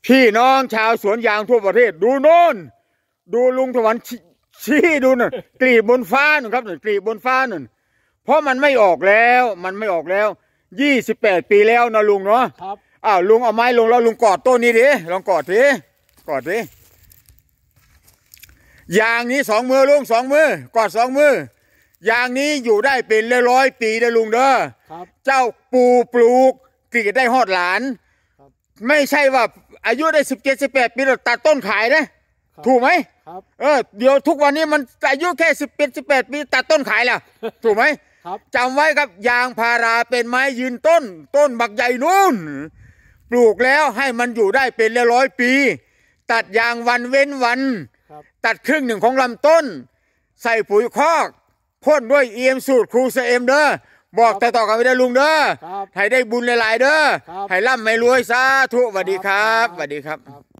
พี่น้องชาวสวนยางทั่วประเทศดูโน่นดูลุงถวันชี้ดูน่ะกลีบบนฟ้าหนึ่งครับกลีบบนฟ้าหนึ่งเพราะมันไม่ออกแล้ว28 ปีแล้วนะลุงเนาะครับลุงเอาไม้ลงแล้วลุงกอดต้นนี้ดิลองกอดดิยางนี้2 มือลุง2 มือกอด2 มือยางนี้อยู่ได้เป็น100 ปีนะลุงเด้อเจ้าปลูกกรีดได้ฮอดหลานไม่ใช่ว่าอายุได้17-18 ปีแล้วตัดต้นขายนะถูกไหมเดี๋ยวทุกวันนี้มันอายุแค่17-18 ปีตัดต้นขายแล้วถูกไหมจำไว้ครับยางพาราเป็นไม้ยืนต้นบักใหญ่นู่นปลูกแล้วให้มันอยู่ได้เป็น100 ปีตัดยางวันเว้นวันตัดครึ่งหนึ่งของลำต้นใส่ปุ๋ยคอกพ่นด้วยสูตรครูเอ็มเด้อบอกต่อกันไปได้ลุงเด้อให้ได้บุญหลายๆเด้อให้ร่ำให้รวยสาธุสวัสดีครับ